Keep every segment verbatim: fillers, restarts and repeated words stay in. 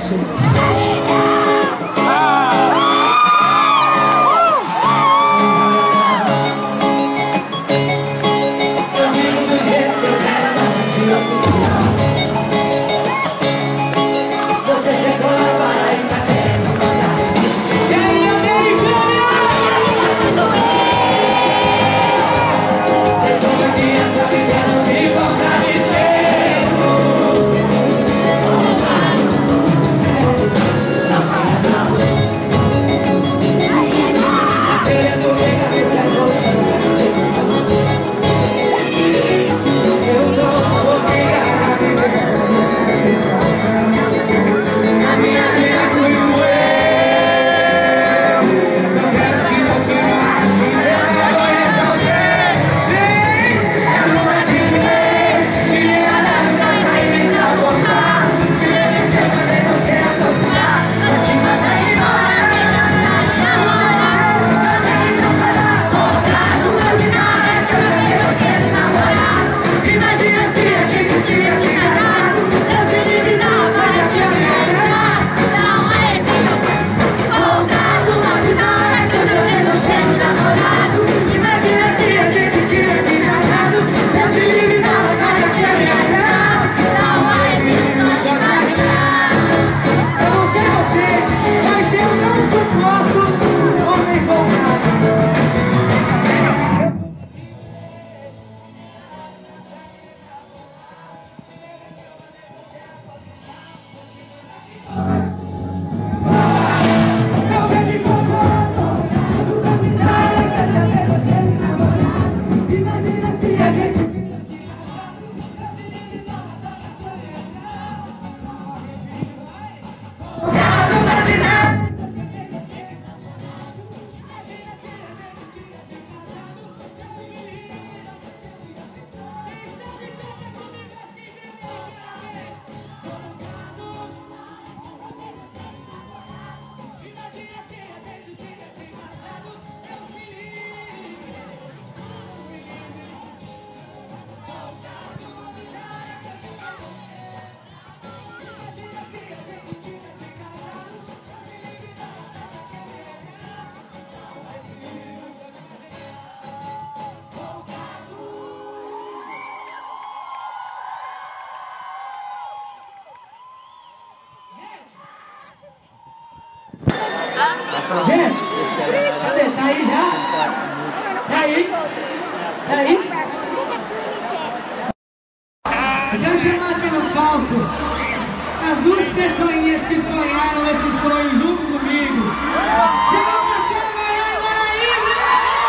sucesso. Gente, cadê? Tá aí já? Tá aí? Tá aí? Eu quero chamar aqui no palco as duas pessoinhas que sonharam esse sonho junto comigo. Chega pra cá, Maiara Maraíza!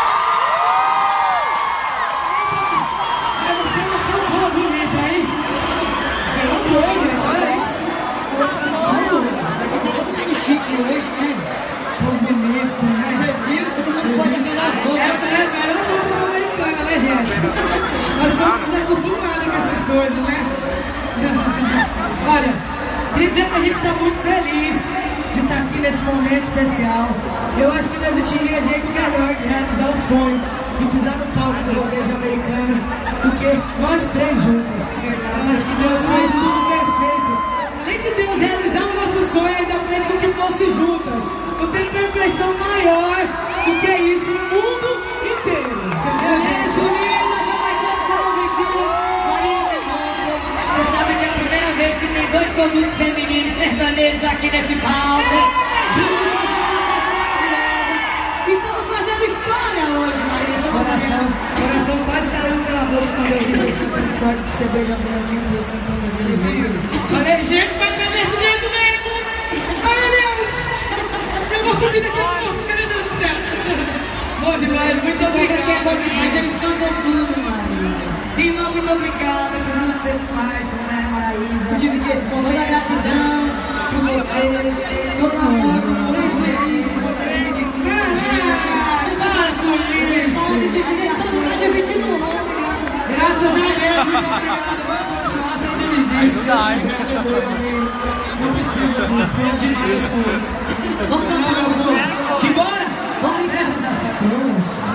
Mas você não tá boa bonita aí? Você não boa, gente, olha isso. Daqui tem todo mundo chique hoje, né? Bonito, né? Você viu? Você viu? É, é, caramba, é americana, né, gente? Nós somos acostumados com essas coisas, né? Olha, queria dizer que a gente está muito feliz de estar aqui nesse momento especial. Eu acho que não existiria jeito melhor de realizar o sonho de pisar no palco do rodeio americano do que nós três juntos. Eu acho que Deus fez tudo perfeito. Além de Deus realizar o nosso sonho, ainda fez com que fosse juntas. Não tem perfeição maior do que isso no mundo inteiro. Entendeu, gente? Juliana, jamais serão vencidas. Maria Mendonça, você sabe que é a primeira vez que tem dois produtos femininos sertanejos aqui nesse palco. Juntos nós vamos fazer maravilhosa. Estamos fazendo história hoje, Maria. Coração, coração quase saiu pela boca quando eu vi vocês cantando sorte que você beija bem aqui um pouco cantando assim. Falei, gente, vai ficar desse jeito mesmo. Ai, meu Deus! Eu vou subir daqui a pouco, meu Deus do céu. Bom demais, muito obrigado. Que é bom demais, eles cantam tudo, Maria. Irmã, muito obrigada por tudo que você faz, por Maria Maraíza, por dividir esse momento, toda a gratidão por você, todo o amor por vocês, você dividir tudo com a gente. Para com isso! Pode dividir, só não tá dividindo o nome, Graças a Deus, muito obrigado. Vamos continuar sem dividir. Se Deus quiser, perdoe. Não precisa disso, tem demais por. Vamos cantar um pouco. Simbora! Bora então. Essa das patroas.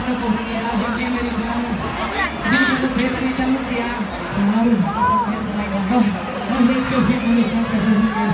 essa oportunidade aqui, americana. Vim com você pra gente anunciar. Claro. Essa festa legal. Olha o jeito que eu fico quando eu canto com essas meninas.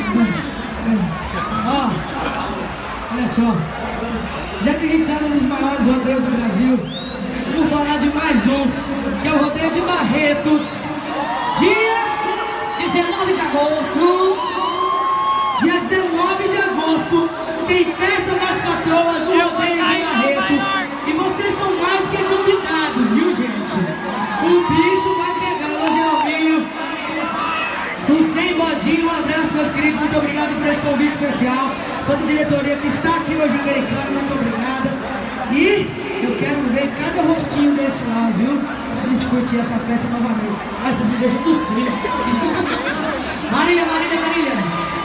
Ó, olha só. Já que a gente está num dos maiores rodeios do Brasil, vamos falar de mais um, que é o Rodeio de Barretos. Dia dezenove de agosto. Dia dezenove de agosto tem Festa das Patroas no Rodeio de Barretos. E vocês estão mais que convidados, viu, gente? O bicho vai pegar hoje ao vinho. Um sem bodinho, um abraço, meus queridos. Muito obrigado por esse convite especial. Toda a diretoria que está aqui hoje em Americana, muito obrigada. E eu quero ver cada rostinho desse lá, viu? Pra gente curtir essa festa novamente. Ai, vocês me deixam tossir. Marília, Marília, Marília.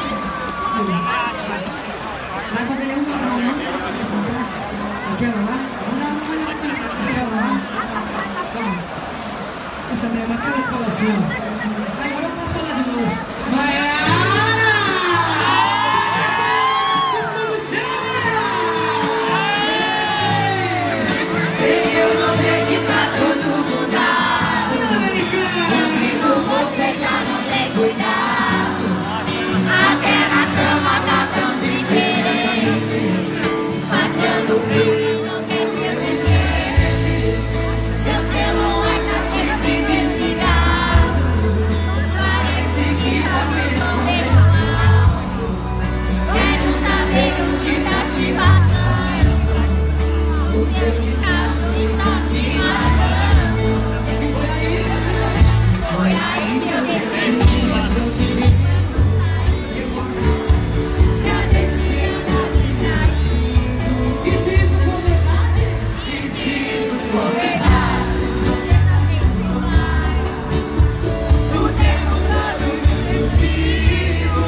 Vai fazer nenhuma não, né? Aquela lá? Não, não, não, não. Aquela lá? Essa mesma, aquela que fala assim, ó. Agora eu posso falar de novo. Maiara! Eu não sei que tá tudo mudado. Comigo você já não tem cuidado. Até na cama tá tão diferente. Passando frio, não tem o que dizer. Seu celular tá sempre desligado. Parece que tá pensando mal. Quero saber o que tá se passando. O seu desastre está me matando. Foi aí que eu decidi. Pra ver se eu já me traí. E se isso for verdade? E se isso for verdade? Você tá sempre lá. O tempo todo mentindo.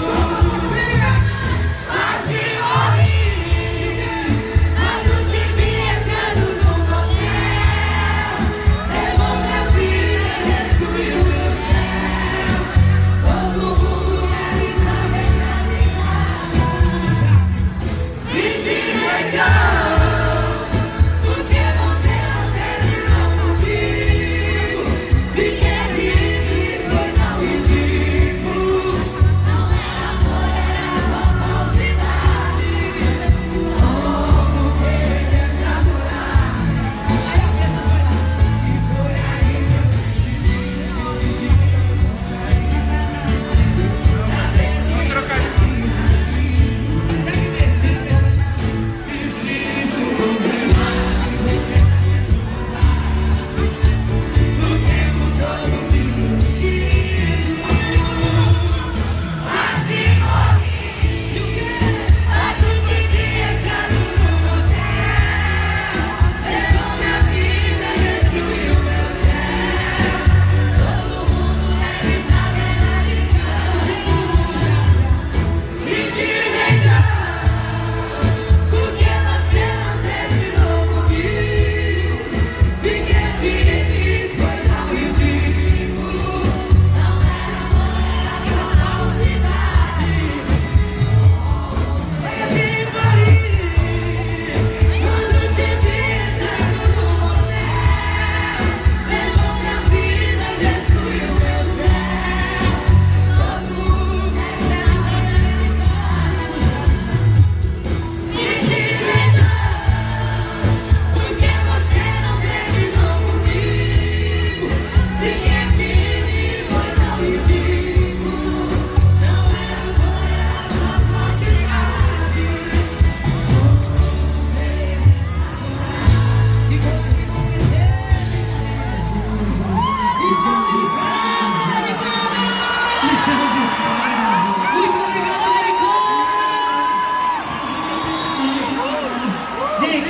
Quase morri. Quando te vi entrando no motel, levou minha vida e destruiu meu céu. Todo mundo deve saber da ligada. Me diz então, por que você não terminou comigo? Fiquei vive, coisa ridícula. Não era amor, era só falsidade. Como perder essa coragem? Aí a peça foi lá. E foi aí que eu decidi. Decidi que eu não saí. Pra ver se Segue mesmo. e se isso for verdade, você tá sendo roubado. O tempo todo me mentindo. Quase morri. Quando te vi entrando no motel, levou minha vida e destruiu meu céu. Todo mundo deve saber da ligada. Me diz então, por que você não terminou comigo? Fiquei feliz, coisa ridícula. Não era amor, era só falsidade. Quase morri quando te vi entrando no motel. Levou minha vida e destruiu meu céu. Todo mundo deve saber da me diz então, por que você não terminou comigo? Fiquei feliz, coisa ridícula. Não era amor, era só falsidade. Essa coragem que você teve. Isso é amizade, cara. Isso é desgraça. Muito obrigado, americana! Gente,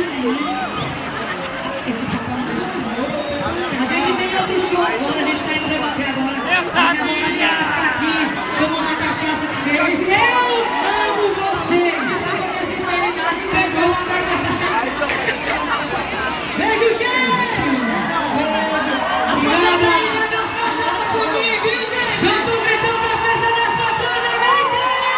esse papel não deixa eu ver. A gente tem outro show agora, a gente tá indo debater agora. A minha vontade era ficar aqui, tomando a cachaça de vocês. Eu amo vocês. Com minha sinceridade, beijo, eu vou dar cachaça. Beijo, gente! Aproveita aí, dá minha cachaça comigo, viu, gente? Chama o gritão pra festa das patroas americanas.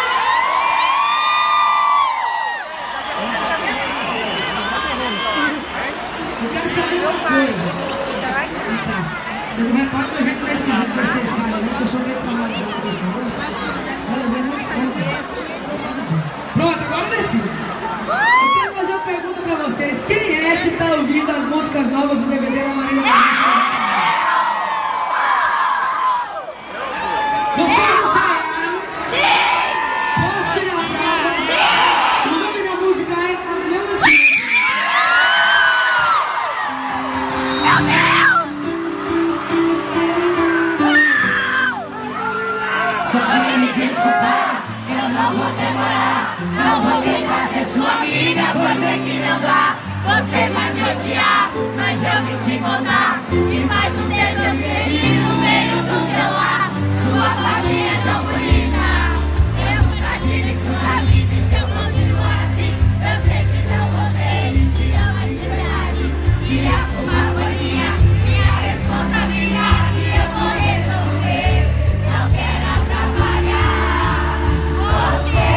saber uma coisa. Então, vocês não reparam que eu já pesquisei com vocês, cara, né? Que eu sou meio canalizado com esse negócio. Olha, bem muito tempo. Pronto, agora eu desci. Eu quero fazer uma pergunta pra vocês. Quem é que tá ouvindo as músicas novas do D V D da Marília Mendonça? Vocês ensaiaram? Sim! Posso tirar a prova? Sim! O nome da música é A Não Te Meu Deus! Só queria me desculpar, eu não vou demorar. Não vou tentar ser sua amiga, você que não dá. Você vai me odiar, mas eu vim te contar. E mais um dedo eu perdi no meio do celular. Sua família é tão bonita, eu nunca tive isso na vida. E se eu continuar assim, eu sei que não vou ter. Ele te ama de verdade, e a culpa foi minha, minha responsabilidade. Eu vou resolver, não quero atrapalhar você.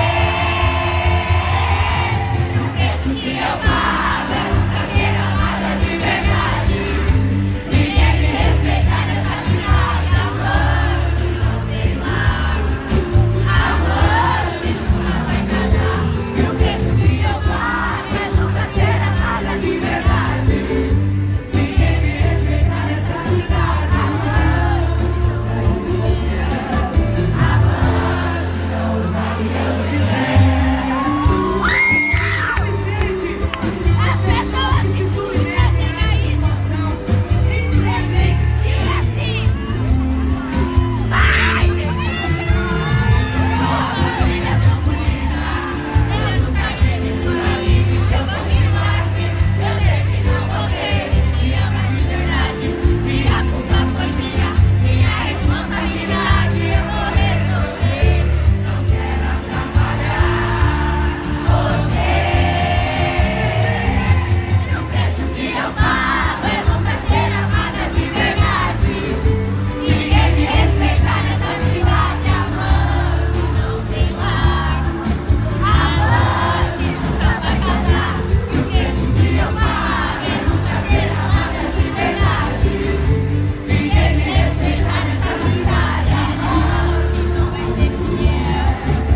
O preço que eu pago é nunca ser amada de verdade. Ninguém me respeita nessa cidade, amante não tem lar. Amante nunca vai casar. E o preço que eu pago é nunca ser amada de verdade. Ninguém me respeita nessa cidade, amante não vai respeitar. Amante não os maridos se as pessoas se submetem à situação, entendem que é assim. Vai! Sua família é tão bonita, eu nunca tive isso na vida. E se eu continuar assim, eu sei que não vou ter. Ele te ama de verdade, e a culpa foi minha, minha responsabilidade. Eu vou resolver, não quero atrapalhar você. O preço que eu pago é nunca ser amada de verdade. Ninguém me respeita nessa cidade. Amante não tem lar. Amante nunca vai casar. E o preço que eu pago é nunca ser amada de verdade. Ninguém me respeita nessa cidade. Amante não vai ser fiel.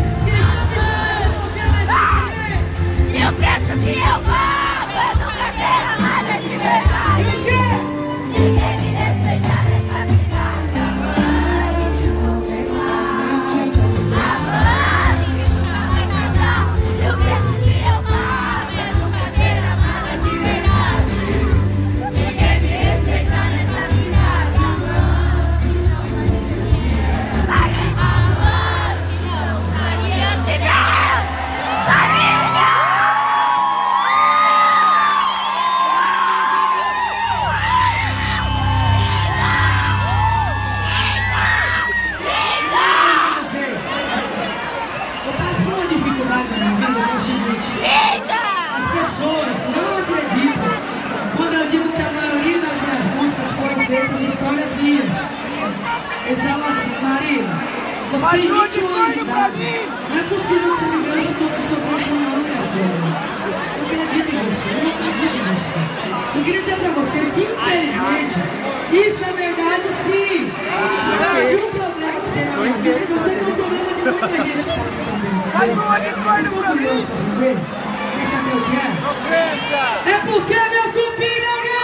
E o preço que eu pago é nunca ser amada de verdade. Ninguém me respeita nessa cidade. Amante não tem lar. Amante nunca vai casar. E o preço que eu pago é nunca ser amada de verdade. Ninguém me respeita nessa cidade. Amante não vai ser fiel. Amante não saía se Deus. Marília! Vocês, eu passo por uma dificuldade na minha vida, é o seguinte: as pessoas não acreditam quando eu digo que a maioria das minhas músicas foram feitas de histórias minhas. Eles falam assim: Marília, você tem vinte e um anos de idade, não é possível que você me veja isso tudo que sou apaixonado, minha filha. Eu acredito em você, eu acredito em você. Eu queria dizer pra vocês que, infelizmente, isso é verdade sim. De um problema que tem na minha vida, eu sei que é um problema de muita gente que está aqui também. Faz um unicórnio Estão pra mim! curiosos pra saber? Quer saber o que é? Ofensa! É porque meu cupim não ganha!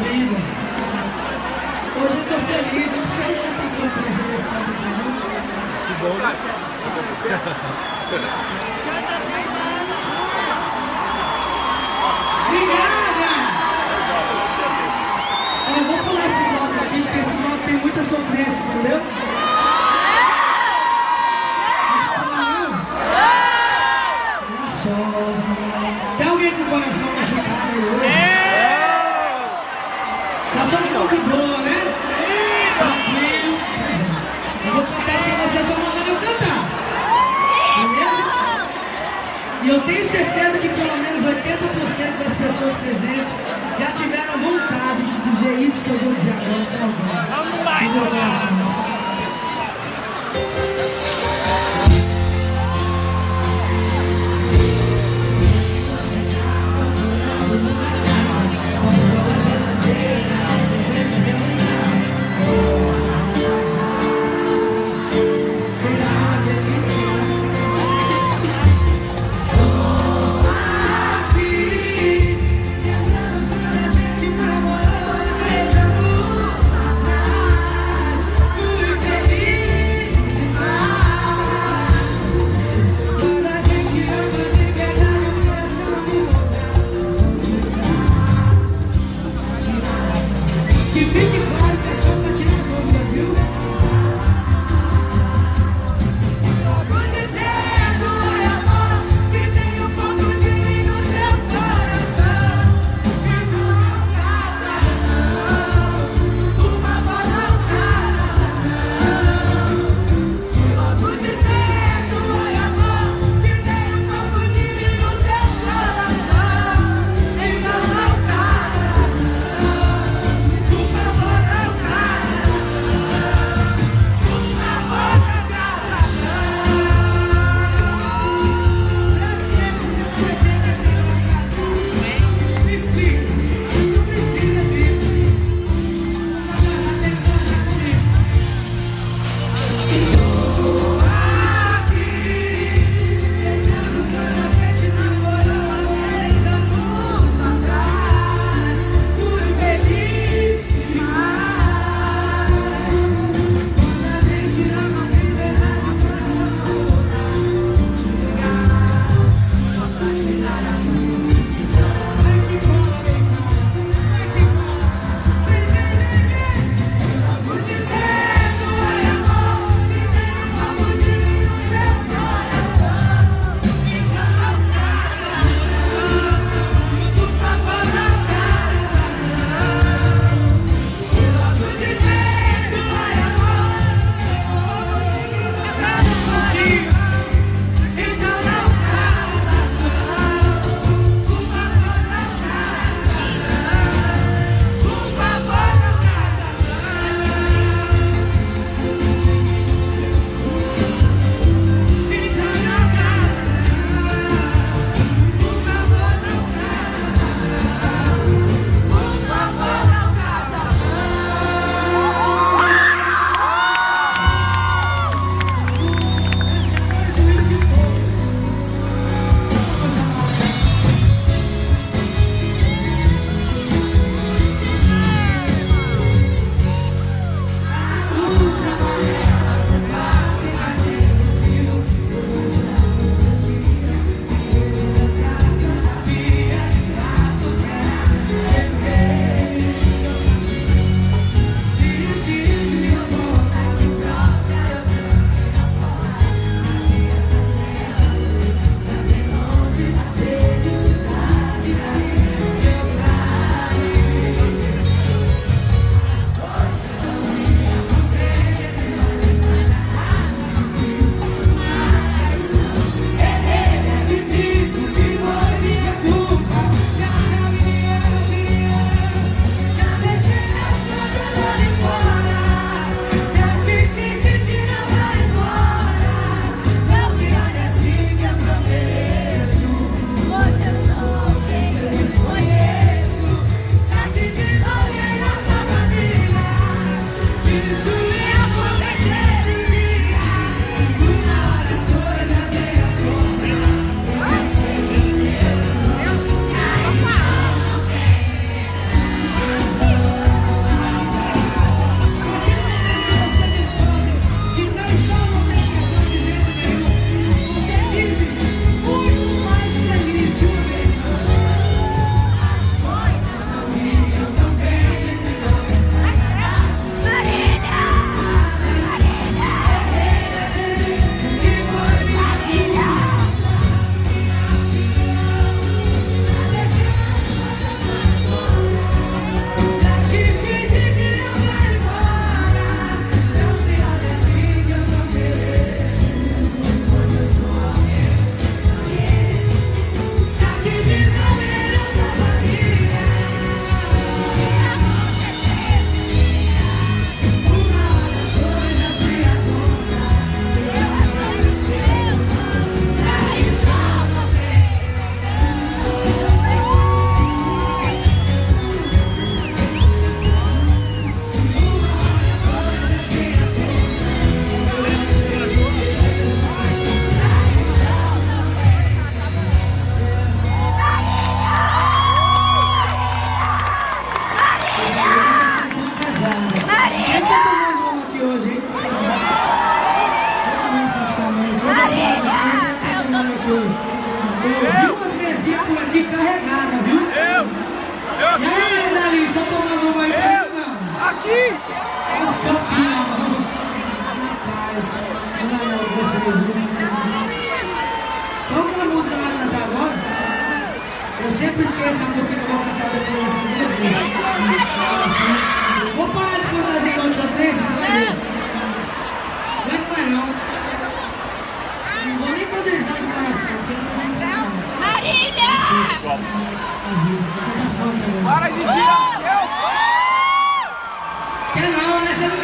vida. Hoje eu tô feliz, não precisa cantar sua presença nesse tempo aqui, não. Que bom, né? Obrigada! Eu vou pular esse bloco aqui, porque esse bloco tem muita sofrência, entendeu? Olha só. Tem alguém com o coração machucado aí hoje? Tá todo mundo de boa, né? Sim! Tranquilo. Pois é. Eu vou cantar porque vocês estão mandando eu cantar. Beleza? E eu tenho certeza que pelo menos oitenta por cento das pessoas presentes já tiveram vontade de dizer isso que eu vou dizer agora para alguém. Segura o coração. Que fique claro que é só pra tirar dúvida, viu? Logo dizendo, ai amor, se tem um pouco de mim no seu coração, que não casa não, por favor não casa não. Logo dizendo, ai amor, se tem um pouco de mim no seu coração, então não casa não. Por favor, esqueça a música que eu vou cantar depois dessas duas vezes. Vou parar de cantar as negócios de sofrência, você vai ver. Não é mais não. Não vou nem fazer exame do coração, porque não vai fazer. Marília! Vou cantar funk agora. Para de tirar o seu! Quer não, né? Você não